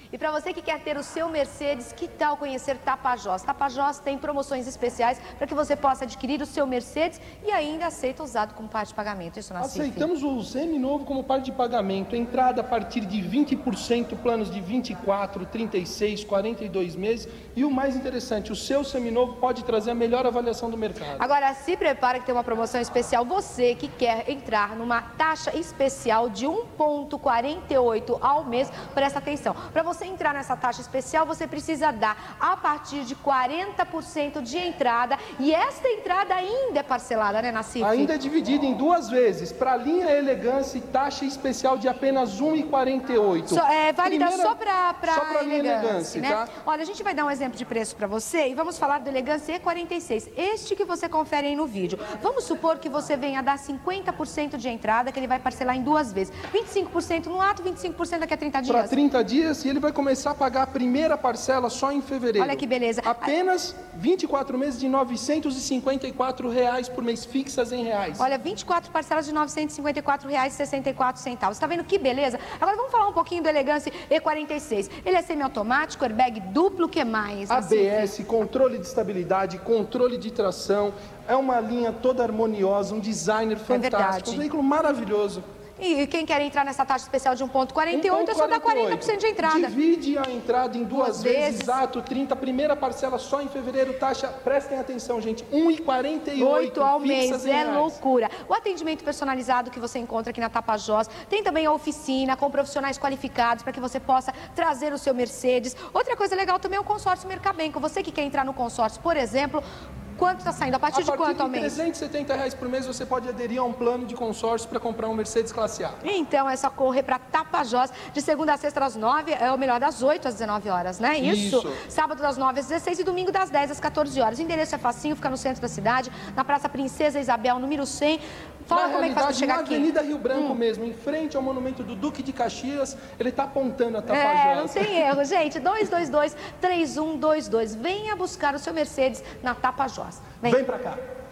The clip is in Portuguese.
E para você que quer ter o seu Mercedes, que tal conhecer Tapajós? Tapajós tem promoções especiais para que você possa adquirir o seu Mercedes e ainda aceita usado como parte de pagamento. Isso, Nassif? Aceitamos o seminovo como parte de pagamento. Entrada a partir de 20%, planos de 24, 36, 42 meses. E o mais interessante, o seu seminovo pode trazer a melhor avaliação do mercado. Agora, se prepara que tem uma promoção especial. Você que quer entrar numa taxa especial de 1,48 ao mês, presta atenção. Para você entrar nessa taxa especial, você precisa dar a partir de 40% de entrada. E esta entrada ainda é parcelada, né, Nassif? Ainda é dividida em duas vezes. Para a linha Elegance, taxa especial de apenas 1,48. É válida só para linha Elegance, né? tá? Olha, a gente vai dar um exemplo de preço para você e vamos falar do Elegance E46. Este que você confere aí no vídeo. Vamos supor que você venha dar 50% de entrada, que ele vai parcelar em duas vezes. 25% no ato, 25% daqui a 30 dias. Para 30 dias e ele vai começar a pagar a primeira parcela só em fevereiro. Olha que beleza. Apenas 24 meses de R$ 954 por mês, fixas em reais. Olha, 24 parcelas de R$ 954,64. Está vendo que beleza? Agora vamos falar um pouquinho do Elegance E46. Ele é semiautomático, airbag duplo, o que mais? ABS, controle de estabilidade, controle de tração. É uma linha toda harmoniosa, um designer fantástico, um veículo maravilhoso. E quem quer entrar nessa taxa especial de 1,48 é só dar 40% de entrada. Divide a entrada em duas vezes, exato, 30. Primeira parcela só em fevereiro, taxa, prestem atenção, gente, 1,48 ao mês, é loucura. O atendimento personalizado que você encontra aqui na Tapajós, tem também a oficina com profissionais qualificados para que você possa trazer o seu Mercedes. Outra coisa legal também é o consórcio Mercabenco. Você que quer entrar no consórcio, por exemplo, quanto está saindo? A partir de quanto ao mês? A partir de R$370 por mês você pode aderir a um plano de consórcio para comprar um Mercedes Classe A. Então é só correr para Tapajós de segunda a sexta às 9, ou melhor, das 8 às 19 horas, né? Isso. Sábado das 9 às 16 e domingo das 10 às 14 horas. O endereço é facinho, fica no centro da cidade, na Praça Princesa Isabel, número 100. Fala como é que faz para chegar aqui. Na Avenida Rio Branco mesmo, em frente ao monumento do Duque de Caxias, ele está apontando a Tapajós. Não tem erro, gente. 222-3122. Venha buscar o seu Mercedes na Tapajós. Vem pra cá.